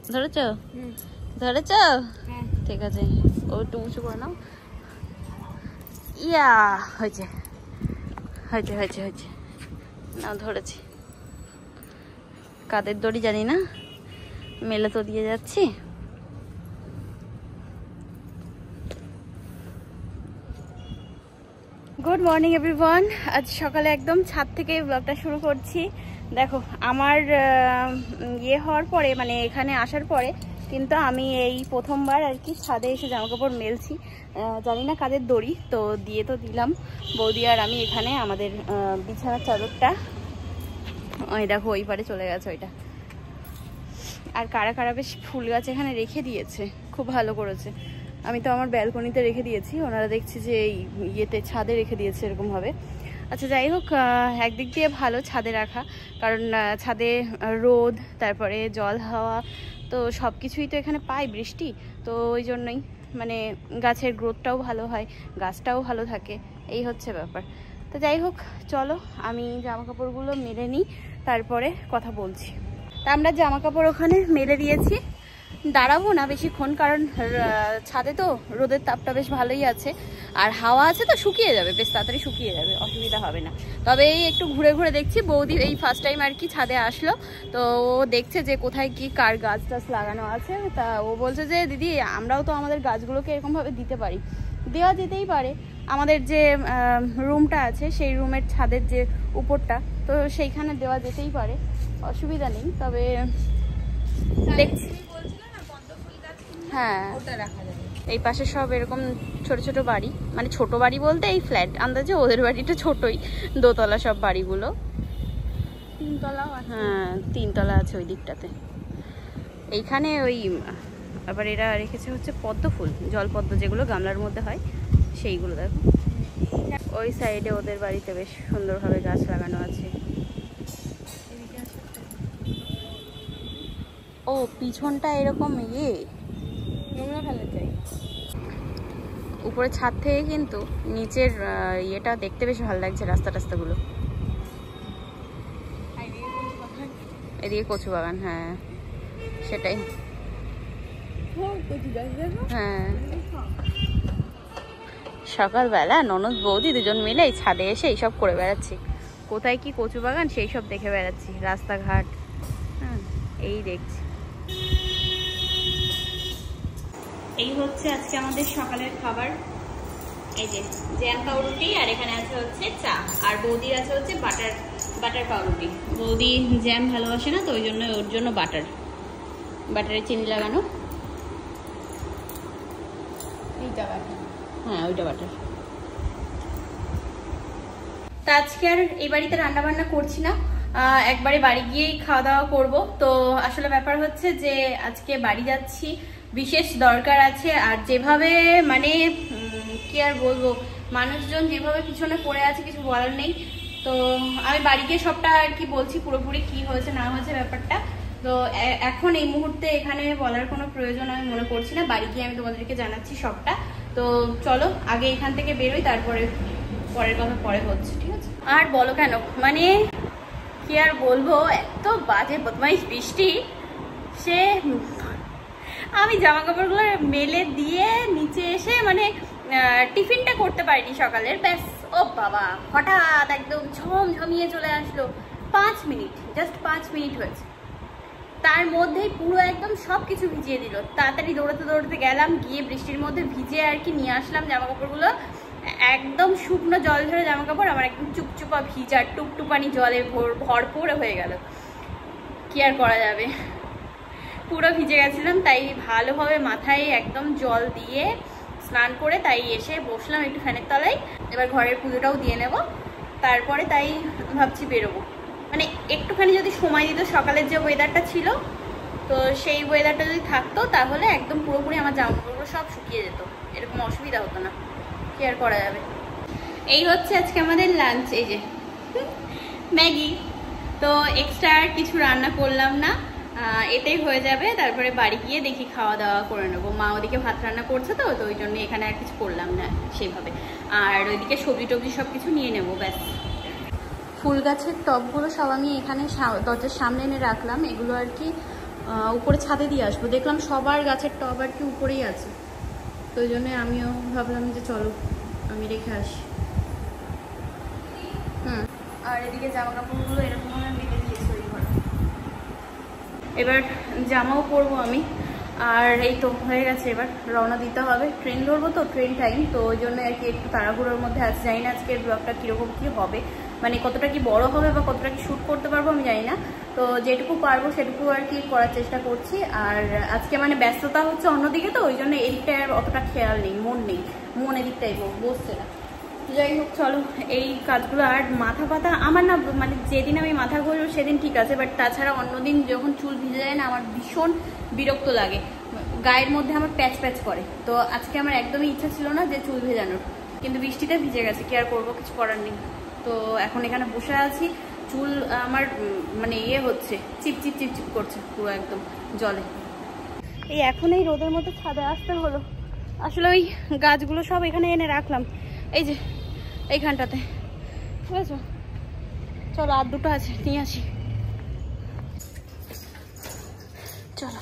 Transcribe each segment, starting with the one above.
ধরেছ? ধরেছ? ঠিক আছে, ও একটু উঁচু করে নাও। ইয়া হয়েছে হয়েছে হয়েছে হয়েছে, নাও ধরেছি। কাদের দড়ি জানি না, মেলে তো দিয়ে যাচ্ছি। Good morning everyone. আজ সকালে একদম ছাদ থেকে ব্লগটা শুরু করছি। দেখো আমার ইয়ে হওয়ার পরে, মানে এখানে আসার পরে কিন্তু আমি এই প্রথমবার আর কি ছাদে এসে জামাকাপড় মেলছি। জানি না কাদের দড়ি, তো দিয়ে তো দিলাম বৌদি আর আমি। এখানে আমাদের বিছানার চাদরটা ওই দেখো ওই পারে চলে গেছে ওইটা। আর কারা কারা বেশ ফুল গাছ এখানে রেখে দিয়েছে, খুব ভালো করেছে। আমি তো আমার ব্যালকনিতে রেখে দিয়েছি, ওনারা দেখছি যে এই ইয়েতে ছাদে রেখে দিয়েছে এরকমভাবে। আচ্ছা যাই হোক, একদিক দিয়ে ভালো ছাদে রাখা, কারণ ছাদে রোদ, তারপরে জল হাওয়া, তো সব কিছুই তো এখানে পাই, বৃষ্টি, তো ওই জন্যই মানে গাছের গ্রোথটাও ভালো হয়, গাছটাও ভালো থাকে, এই হচ্ছে ব্যাপার। তো যাই হোক, চলো আমি জামা কাপড়গুলো মেলে নিই, তারপরে কথা বলছি। তা আমরা জামা কাপড় ওখানে মেলে দিয়েছি, দাঁড়াবো না বেশিক্ষণ, কারণ ছাদে তো রোদের তাপটা বেশ ভালোই আছে, আর হাওয়া আছে, তো শুকিয়ে যাবে, বেশ তাড়াতাড়ি শুকিয়ে যাবে, অসুবিধা হবে না। তবে এই একটু ঘুরে ঘুরে দেখছি, বৌদি এই ফার্স্ট টাইম আর কি ছাদে আসলো, তো ও দেখছে যে কোথায় কি কার গাছ টাছ লাগানো আছে। তা ও বলছে যে দিদি আমরাও তো আমাদের গাছগুলোকে এরকমভাবে দিতে পারি। দেওয়া যেতেই পারে, আমাদের যে রুমটা আছে সেই রুমের ছাদের যে উপরটা, তো সেইখানে দেওয়া যেতেই পারে, অসুবিধা নেই। তবে দেখছি, হ্যাঁ এই পাশে সব এরকম ছোট ছোট বাড়ি, মানে ছোট বাড়ি বলতে এই ফ্ল্যাট আন্দাজে, ওদের বাড়িটা ছোটই, দোতলা সব বাড়িগুলো, হ্যাঁ 3 তলা আছে ওই দিকটাতে। এইখানে ওই আবার এরা রেখেছে হচ্ছে পদ্ম ফুল, জলপদ্ম যেগুলো গামলার মধ্যে হয় সেইগুলো। দেখো ওই সাইডে ওদের বাড়িতে বেশ সুন্দরভাবে গাছ লাগানো আছে। ও পিছনটা এরকম ইয়ে নোংরা ফেলা যায়, উপরে ছাদ থেকে কিন্তু নিচের ইয়েটা দেখতে বেশ ভালো লাগছে, রাস্তা টাস্তাগুলো। এদিকে কচু বাগান, হ্যাঁ সেটাই, হ্যাঁ সকালবেলা ননদ বৌদি দুজন মিলে এই ছাদে এসে এইসব করে বেড়াচ্ছি, কোথায় কি কচু বাগান সেই সব দেখে বেড়াচ্ছি, রাস্তাঘাট, হ্যাঁ এই দেখছি। এই হচ্ছে আজকে আমাদের সকালের খাবার, এই যে জ্যাম পাউরুটি, আর এখানে আছে হচ্ছে চা, আর বৌদির আছে হচ্ছে বাটার পাউরুটি। বৌদি জ্যাম ভালোবাসে না, তো ওই জন্য ওর জন্য বাটারে চিনি লাগানো, এইটা বাটার, হ্যাঁ ওইটা বাটার। তা আজকে আর এই বাড়িতে রান্না বান্না করছি না, একবারে বাড়ি গিয়েই খাওয়া দাওয়া করবো। তো আসলে ব্যাপার হচ্ছে যে আজকে বাড়ি যাচ্ছি, বিশেষ দরকার আছে, আর যেভাবে মানে কি আর বলবো, মানুষজন যেভাবে পিছনে পড়ে আছে কিছু বলার নেই। তো আমি বাড়ি গিয়ে সবটা আর কি বলছি, পুরোপুরি কি হয়েছে না হয়েছে ব্যাপারটা। তো এখন এই মুহূর্তে এখানে বলার কোনো প্রয়োজন আমি মনে করছি না, বাড়ি গিয়ে আমি তোমাদেরকে জানাচ্ছি সবটা। তো চলো আগে এখান থেকে বেরোই, তারপরে পরের কথা পরে হচ্ছে, ঠিক আছে? আর বলো কেন, মানে কি আর বলবো, এত বাজে বদমাইশ বৃষ্টি, সে আমি জামা কাপড়গুলো মেলে দিয়ে নিচে এসে মানে টিফিনটা করতে পারিনি সকালের, ব্যাস ও বাবা হঠাৎ একদম ঝমঝমিয়ে চলে আসলো। 5 মিনিট, জাস্ট 5 মিনিট হয়েছে, তার মধ্যেই পুরো একদম সব কিছু ভিজিয়ে দিল। তাড়াতাড়ি দৌড়াতে দৌড়াতে গেলাম, গিয়ে বৃষ্টির মধ্যে ভিজে আর কি নিয়ে আসলাম জামা কাপড়গুলো। একদম শুকনো জল ঝরে জামা কাপড়, আমার একদম চুপচুপা ভিজা টুকটুপানি জলে ভরপুর হয়ে গেল, কি আর করা যাবে, পুরো ভিজে গেছিলাম। তাই ভালোভাবে মাথায় একদম জল দিয়ে স্নান করে তাই এসে বসলাম একটু ফ্যানের তলায়। এবার ঘরের পুজোটাও দিয়ে নেব, তারপরে তাই ভাবছি বেরোবো। মানে একটুখানি যদি সময় দিত, সকালের যে ওয়েদারটা ছিল, তো সেই ওয়েদারটা যদি থাকতো তাহলে একদম পুরোপুরি আমার জামা কাপড়গুলো সব শুকিয়ে যেত, এরকম অসুবিধা হতো না, কি আর করা যাবে। এই হচ্ছে আজকে আমাদের লাঞ্চ, এই যে ম্যাগি, তো এক্সট্রা আর কিছু রান্না করলাম না, এটাই হয়ে যাবে। তারপরে বাড়ি গিয়ে দেখি খাওয়া দাওয়া করে নেবো, মা ওদিকে ভাত রান্না করছে, তো ওই জন্য এখানে আর কিছু করলাম না সেইভাবে, আর ওইদিকে সবজি টবজি সব কিছু নিয়ে নেবো ব্যাস। ফুল গাছের টবগুলো সব আমি এখানে দরজার সামনে এনে রাখলাম, এগুলো আর কি উপরে ছাদে দিয়ে আসবো। দেখলাম সবার গাছের টব আর কি উপরেই আছে, তো ওই জন্য আমিও ভাবলাম যে চলো আমি রেখে আসি। আর এদিকে জামা কাপড়গুলো এরকমভাবে মেলে দিয়েছি ওই ঘরে। এবার জামাও পরবো আমি। আর এই তো হয়ে গেছে, এবার রওনা দিতে হবে। ট্রেন ধরবো তো, ট্রেন টাইম, তো ওই জন্য আর কি একটু তাড়াহুড়োর মধ্যে আছে। জানি না আজকের ব্লগটা কীরকম কী হবে, মানে কতটা কি বড় হবে বা কতটা কি শ্যুট করতে পারবো আমি জানি না। তো যেটুকু পারবো সেটুকু আর কি করার চেষ্টা করছি। আর আজকে মানে ব্যস্ততা হচ্ছে অন্যদিকে, তো ওই জন্য এদিকটায় আর অতটা খেয়াল নেই, মন এদিকটাই বসছে না। যাই হোক চলো, এই কাজগুলো। আর মাথা পাতা আমার না, মানে যেদিন আমি মাথা ঘষবো সেদিন ঠিক আছে, বাট তাছাড়া অন্যদিন যখন চুল ভিজে যায় না আমার ভীষণ বিরক্ত লাগে, গায়ের মধ্যে আমার প্যাচ প্যাচ করে। তো আজকে আমার একদমই ইচ্ছা ছিল না যে চুল ভেজানোর, কিন্তু বৃষ্টিতে ভিজে গেছে, কি আর করবো, কিছু করার নেই। তো এখন এখানে বসে আছি, চুল আমার মানে হচ্ছে চিপচিপ চিপচিপ করছে পুরো একদম জলে। এই এখন এই রোদের মধ্যে ছাদে আসতে হলো। আসলে ওই গাছগুলো সব এখানে এনে রাখলাম, এই যে এইখানটাতে, বুঝেছো? চলো আর দুটো আছে, নিয়ে আসি। চলো,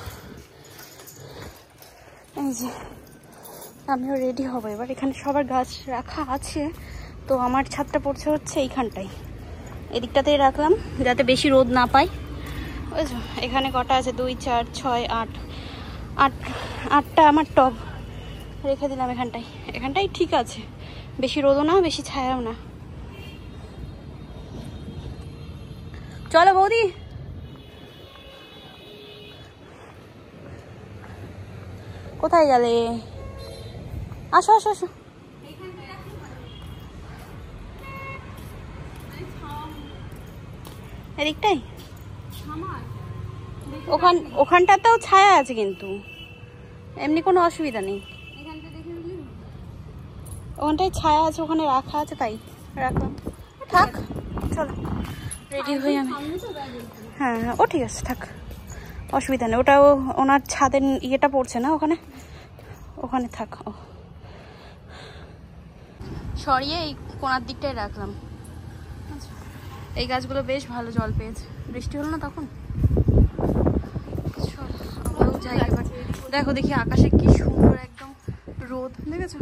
এই যে আমিও রেডি হবো এবার। এখানে সবার গাছ রাখা আছে, তো আমার ছাদটা পড়ছে হচ্ছে এইখানটাই, এদিকটাতেই রাখলাম যাতে বেশি রোদ না পাই, বুঝেছো? এখানে কটা আছে, 2 4 6 8 8টা আমার টব রেখে দিলাম এখানটাই ঠিক আছে, বেশি রোদও না বেশি ছায়াও না। চলো বৌদি, কোথায় গেলে? আসো আসো আসো। এদিকটাই ওখানটাতেও ছায়া আছে, কিন্তু এমনি কোনো অসুবিধা নেই। ওখানটায় ছায়া আছে, ওখানে রাখা আছে, তাই রাখলাম। থাক, চলো রেডি হই আমি। হ্যাঁ ও ঠিক আছে, থাক, অসুবিধা নেই। ওটাও ওনার ছাদের ইয়েটা পড়ছে না, ওখানে থাক। ও সরিয়ে এই কোনার দিকটায় রাখলাম। এই গাছগুলো বেশ ভালো জল পেয়েছে, বৃষ্টি হলো না তখন। আমরাও যাই এবার। দেখো দেখি আকাশে কি সুন্দর একদম রোদ, দেখেছো?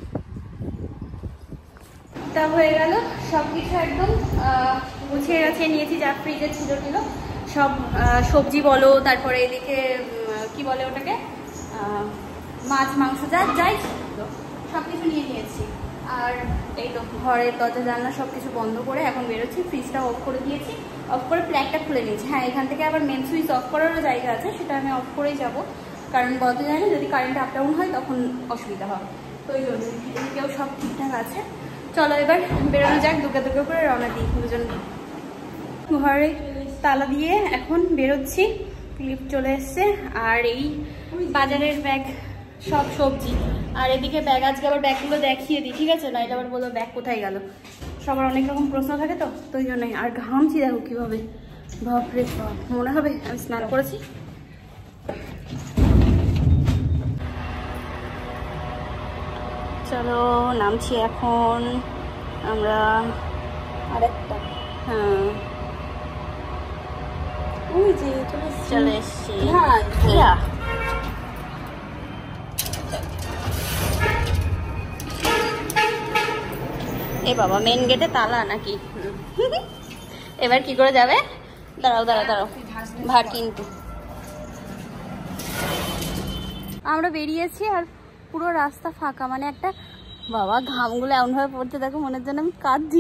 তা হয়ে গেল সবকিছু একদম গুছিয়ে গাছিয়ে নিয়েছি, যা ফ্রিজে ছিল সব, সবজি বলো, তারপরে এদিকে কি বলে ওটাকে, মাছ মাংস যাই সব কিছু নিয়ে নিয়েছি। আর এই তো ঘরের দরজা জানলা সব কিছু বন্ধ করে এখন বেরোচ্ছি। ফ্রিজটা অফ করে দিয়েছি, অফ করে প্লাগটা খুলে নিয়েছি। হ্যাঁ, এখান থেকে আবার মেন সুইচ অফ করারও জায়গা আছে, সেটা আমি অফ করেই যাব, কারণ বলতে যায় না যদি কারেন্ট আপ ডাউন হয় তখন অসুবিধা হয়। তো ওই জন্য এদিকেও সব ঠিকঠাক আছে। চলো এবার বেরোনো যাক, দুকে করে রওনা দিই দুজন। ঘরে তালা দিয়ে এখন বেরোচ্ছি, লিফট চলে এসছে। আর এই বাজারের ব্যাগ, সব সবজি, আর এদিকে ব্যাগ। আজকে আবার ব্যাগগুলো দেখিয়ে দিই, ঠিক আছে? নইলে আবার বলবো ব্যাগ কোথায় গেল। সবার অনেক রকম প্রশ্ন থাকে, তো ওই জন্যই। আর ঘামছি দেখো কীভাবে, বাপরে বাপ, মনে হবে আমি স্নান করেছি। চলো নামছি এখন আমরা। আরেকটা, হ্যাঁ ওই যে চলে এসছি। এ বাবা, মেন গেটে তালা নাকি? এবার কি করে যাবে? দাঁড়াও ভার কিন্তু। আমরা বেরিয়েছি আর পুরো রাস্তা ফাঁকা, মানে একটা, বাবা ঘামগুলো এমনভাবে পড়তে দেখো, মনের জন্য আমি কাঁদছি।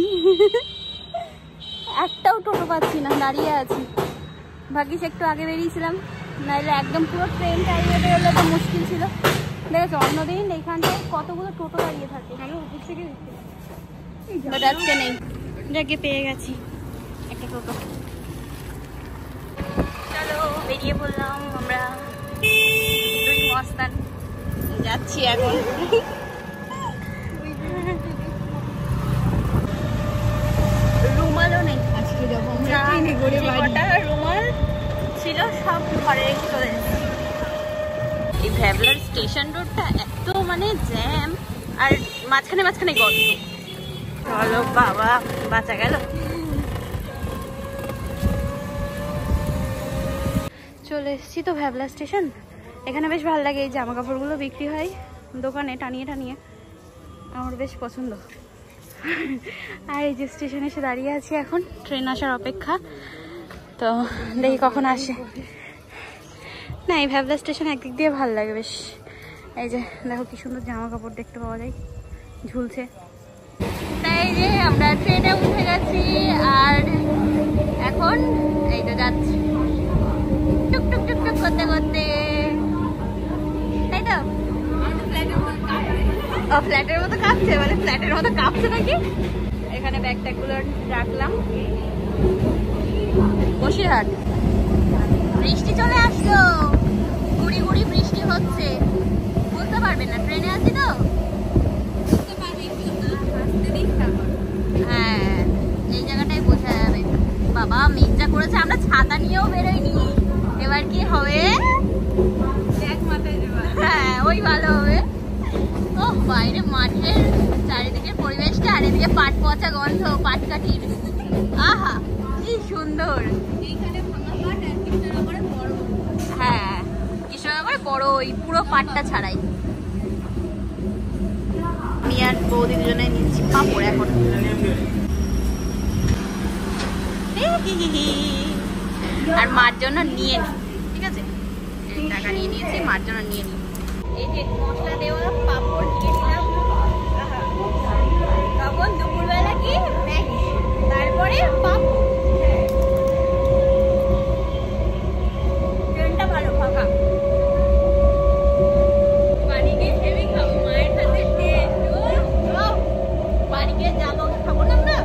একটাও টোটো পাচ্ছি না, দাঁড়িয়ে আছি। ভাগ্যিস একটু আগে বেরিয়েছিলাম, নাহলে একদম পুরো ট্রেন টাইমে বেরোলে তো মুশকিল ছিল। দেখেছো অন্যদিন এইখানটায় কতগুলো টোটো দাঁড়িয়ে থাকে, উপর থেকে বাট আজকে নেই। যাকে পেয়ে গেছি একটা টোটো। চলো বেরিয়ে পড়লাম আমরা, দুই মস্তান যাচ্ছি এখন। রুমালও নেই আজকে, রুমাল ছিল সব ঘরে রেখে চলে এসেছি। এই ভ্যাবলার স্টেশন রোডটা এত মানে জ্যাম, আর মাঝখানে গর্ত। চলো বাবা, বাঁচা গেল। চলে এসেছি তো ভ্যাবলা স্টেশন। এখানে বেশ ভালো লাগে, এই জামা কাপড়গুলো বিক্রি হয় দোকানে টানিয়ে টানিয়ে, আমার বেশ পছন্দ। আর এই যে স্টেশনে এসে দাঁড়িয়ে আছি এখন, ট্রেন আসার অপেক্ষা। তো দেখি কখন আসে। না, এই ভ্যাবলা স্টেশন একদিক দিয়ে ভালো লাগে বেশ। এই যে দেখো কি সুন্দর জামা কাপড় দেখতে পাওয়া যায় ঝুলছে। তাই যে আমরা ট্রেনে উঠে গেছি আর এখন এই তো যাচ্ছি টুকটুক টুকটুক করতে করতে, তাই তো? ফ্ল্যাটের মতো কাঁপছে, মানে ফ্ল্যাটের মতো কাঁপছে নাকি? এখানে ব্যাগ ট্যাগগুলো রাখলাম। বসিরহাট, বৃষ্টি চলে আসলো, গুড়ি গুড়ি বৃষ্টি হচ্ছে, বুঝতে পারবে না, ট্রেনে আছি তো। হ্যাঁ, এই জায়গাটাই বোঝা যাবে। বাবা মেঘটা করেছে, আমরা ছাতা নিয়েও বেরোইনি, এবার কি হবে? হ্যাঁ, ওই ভালো হবে। ও বাইরে মাঠের চারিদিকে পরিবেশটা, আর এদিকে পাট পচা গন্ধ পাট কাঠির। আহা কি সুন্দর। হ্যাঁ, কৃষ্ণনগরে বড়, ওই পুরো পাটটা ছাড়াই। আমি আর বৌদি দুজনে নিচ্ছি পাপড় এখন। আর মার জন্য নিয়ে নি, ঠিক আছে? টাকা নিয়ে নিয়েছি, মার জন্য নিয়ে নি। এই যে মশলা দেওয়া পাপড় নিয়ে নিলাম। তখন দুপুরবেলা কি ম্যাগি, তারপরে পাপড়। ট্রেনটা ভালো, ফাঁকা। বাড়ি গিয়ে হেভি খাবো, মায়ের হাতে বাড়ি গিয়ে যাবো, খাবো না আমরা।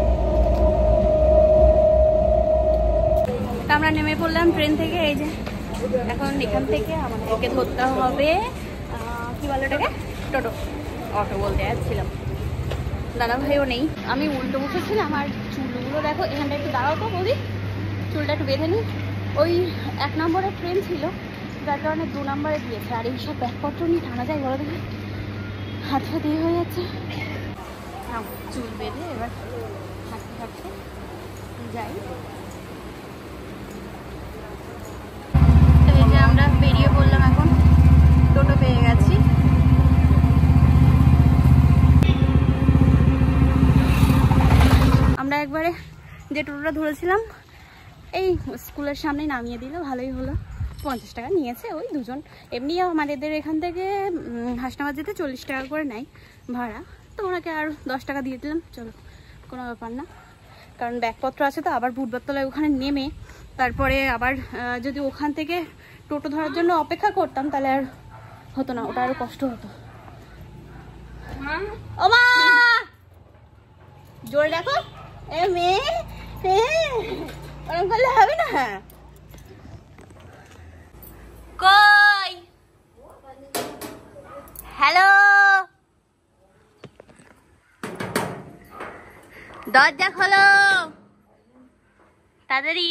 আমরা নেমে পড়লাম ট্রেন থেকে। এই যে এখন এখান থেকে আমাদেরকে ধরতে হবে কি বলে ওটাকে, টোটো। অটো বলতে যাচ্ছিলাম, দাদা ভাইও নেই, আমি উল্টো বসেছিলাম। আর চুলগুলো দেখো, এখানটা একটু দাঁড়াও তো বৌদি, চুলটা একটু বেঁধে নিই। ওই 1 নম্বরের ট্রেন ছিল, যার কারণে 2 নম্বরে দিয়েছে। আর এইসব ব্যাগপত্র নিয়ে টানা যায় বলো দেখি, হাত হাত দিয়ে হয়ে যাচ্ছে। চুল বেঁধে এবার হাঁটতে হাঁটতে যাই। এই যে আমরা বেরিয়ে পড়লাম, এখন টোটো পেয়ে গেছি। আমরা একবারে যে টোটোটা ধরেছিলাম এই স্কুলের সামনে নামিয়ে দিল, ভালোই হলো। 50 টাকা নিয়েছে ওই দুজন। এমনি আমাদের এখান থেকে হাসনাবাদ যেতে 40 টাকা করে নেয় ভাড়া, তো ওনাকে আর 10 টাকা দিয়ে দিলাম, চলো কোনো ব্যাপার না। কারণ ব্যাগপত্র আছে তো, আবার বুটবাতলায় ওখানে নেমে তারপরে আবার যদি ওখান থেকে টোটো ধরার জন্য অপেক্ষা করতাম তাহলে আর হতো না, ওটা আরো কষ্ট হতো। ও মা, জোরে দেখো, এ মেয়ে ওরকম করলে হবে না। কই, হ্যালো, দরজা খোলো তাড়াতাড়ি।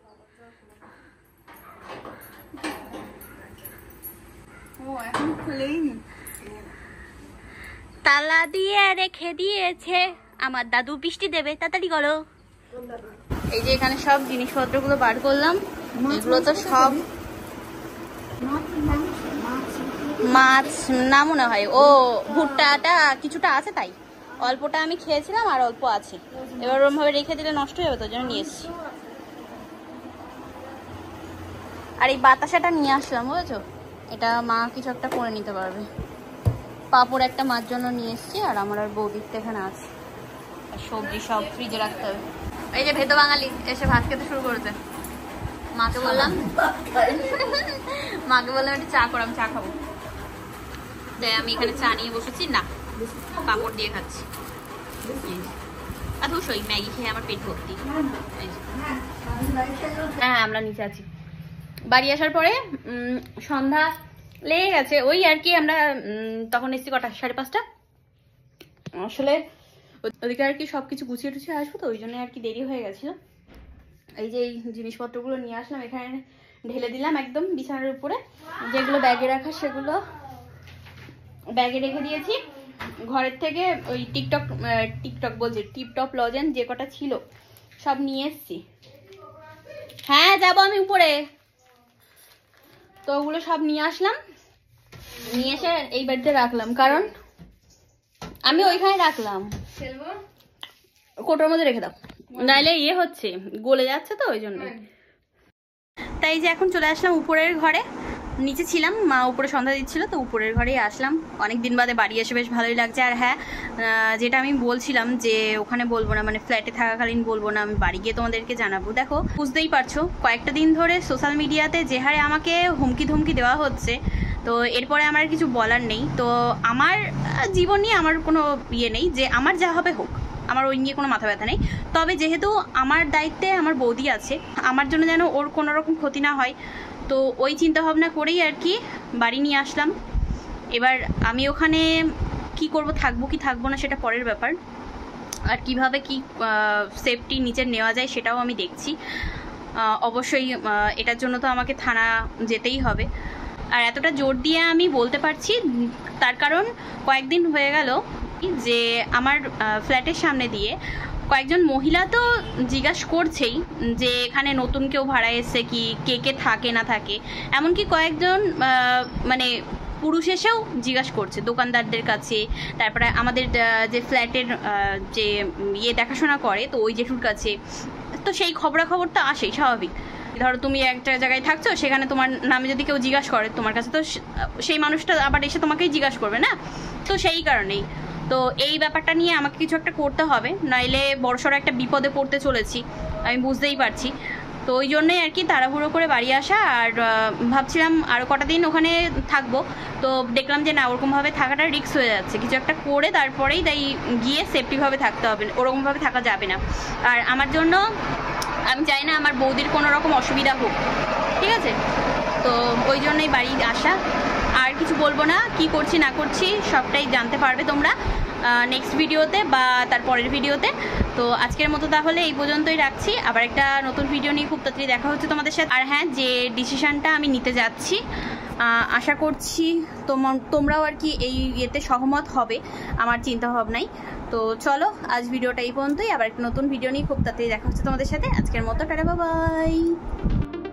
এখন খুলেইনি, তালা দিয়ে রেখে দিয়েছে। আমার দাদু বৃষ্টি দেবে, তাড়াতাড়ি করো। এই যে এখানে সব জিনিসপত্রগুলো বার করলাম, এগুলো তো সব মাছ না মনে হয়। ও ভুট্টাটা কিছুটা আছে, তাই অল্পটা আমি খেয়েছিলাম আর অল্প আছে। এবার ওরকম ভাবে রেখে দিলে নষ্ট হয়ে যাবে, তোর জন্য নিয়ে এসছি। আর এই বাতাসাটা নিয়ে আসলাম, বুঝেছো? এটা মা কিছু একটা করে নিতে পারবে। পাপড় একটা মার জন্য নিয়ে এসছি, আর আমার আর বৌদিরটা এখানে আছে। আর সবজি সব ফ্রিজে রাখতে হবে। এই যে ভেতো বাঙালি এসে ভাত খেতে শুরু করেছে। মাকে বললাম একটু চা করাম, চা খাবো। তাই আমি এখানে চা নিয়ে বসেছি, না পাপড় দিয়ে খাচ্ছি। আর ধুসই ম্যাগি খেয়ে আমার পেট ভর্তি। হ্যাঁ, আমরা নিচে আছি। বাড়ি আসার পরে সন্ধ্যা লেগে গেছে, ওই আর কি। আমরা তখন এসছি কটা, 5:30। আসলে ওদিকে আর কি সবকিছু গুছিয়ে টুছিয়ে আসবো, তো ওই জন্য আর কি দেরি হয়ে গেছিল। এই যে এই জিনিসপত্রগুলো নিয়ে আসলাম, এখানে ঢেলে দিলাম একদম বিছানার উপরে। যেগুলো ব্যাগে রাখা সেগুলো ব্যাগে রেখে দিয়েছি। ঘরের থেকে ওই টিকটক বলছি, টিপটপ লজেন্স যে কটা ছিল সব নিয়ে এসছি। হ্যাঁ, যাবো আমি উপরে। তো ওগুলো সব নিয়ে আসলাম, নিয়ে এসে এই বাড়িতে রাখলাম, কারণ আমি ওইখানে রাখলাম। কোটোর মধ্যে রেখে দাও, নাইলে ইয়ে হচ্ছে, গলে যাচ্ছে তো ওই জন্য। তাই যে এখন চলে আসলাম উপরের ঘরে, নিচে ছিলাম, মা উপরে সন্ধ্যা দিচ্ছিল, তো উপরের ঘরেই আসলাম। অনেক দিন বাদে বাড়ি এসে বেশ ভালোই লাগছে। আর হ্যাঁ, যেটা আমি বলছিলাম যে ওখানে বলবো না, মানে ফ্ল্যাটে থাকাকালীন বলবো না, আমি বাড়ি গিয়ে তোমাদেরকে জানাবো। দেখো বুঝতেই পারছো, কয়েকটা দিন ধরে সোশ্যাল মিডিয়াতে যে হারে আমাকে হুমকি ধমকি দেওয়া হচ্ছে, তো এরপরে আমার কিছু বলার নেই। তো আমার জীবন নিয়ে আমার কোনো ইয়ে নেই, যে আমার যা হবে হোক, আমার ওই নিয়ে কোনো মাথা ব্যথা নেই। তবে যেহেতু আমার দায়িত্বে আমার বৌদি আছে, আমার জন্য যেন ওর কোনো রকম ক্ষতি না হয়, তো ওই চিন্তা ভাবনা করেই আর কি বাড়ি নিয়ে আসলাম। এবার আমি ওখানে কি করব, থাকবো কি থাকবো না সেটা পরের ব্যাপার, আর কিভাবে কি সেফটি নিচের নেওয়া যায় সেটাও আমি দেখছি। অবশ্যই এটার জন্য তো আমাকে থানা যেতেই হবে। আর এতটা জোর দিয়ে আমি বলতে পারছি তার কারণ, কয়েকদিন হয়ে গেল যে আমার ফ্ল্যাটের সামনে দিয়ে কয়েকজন মহিলা তো জিজ্ঞাসা করছেই যে এখানে নতুন কেউ ভাড়া এসছে কি, কে কে থাকে না থাকে। এমনকি কয়েকজন মানে পুরুষ এসেও জিজ্ঞাসা করছে দোকানদারদের কাছে, তারপরে আমাদের যে ফ্ল্যাটের যে ইয়ে দেখাশোনা করে, তো ওই জেঠুর কাছে। তো সেই খবরাখবর তো আসেই, স্বাভাবিক। ধরো তুমি একটা জায়গায় থাকছো, সেখানে তোমার নামে যদি কেউ জিজ্ঞাসা করে তোমার কাছে, তো সেই মানুষটা আবার এসে তোমাকেই জিজ্ঞাসা করবে না। তো সেই কারণেই তো এই ব্যাপারটা নিয়ে আমাকে কিছু একটা করতে হবে, নইলে বড়সড় একটা বিপদে পড়তে চলেছি, আমি বুঝতেই পারছি। তো ওই জন্যই আর কি তাড়াহুড়ো করে বাড়ি আসা। আর ভাবছিলাম আরও কটা দিন ওখানে থাকবো, তো দেখলাম যে না, ওরকমভাবে থাকাটা রিস্ক হয়ে যাচ্ছে, কিছু একটা করে তারপরেই তাই গিয়ে সেফটিভাবে থাকতে হবে, ওরকমভাবে থাকা যাবে না। আর আমার জন্য আমি চাই না আমার বৌদির কোনো রকম অসুবিধা হোক, ঠিক আছে? তো ওই জন্যই বাড়ি আসা। আর কিছু বলবো না, কি করছি না করছি সবটাই জানতে পারবে তোমরা নেক্সট ভিডিওতে বা তার পরের ভিডিওতে। তো আজকের মতো তাহলে এই পর্যন্তই রাখছি, আবার একটা নতুন ভিডিও নিয়ে খুব তাড়াতাড়ি দেখা হচ্ছে তোমাদের সাথে। আর হ্যাঁ, যে ডিসিশনটা আমি নিতে যাচ্ছি, আশা করছি তোমরাও আর কি এই ইয়েতে সহমত হবে আমার চিন্তা ভাবনায়। তো চলো, আজ ভিডিওটা এই পর্যন্তই, আবার একটা নতুন ভিডিও নিয়ে খুব তাড়াতাড়ি দেখা হচ্ছে তোমাদের সাথে। আজকের মতো টাটা, বাই বাই।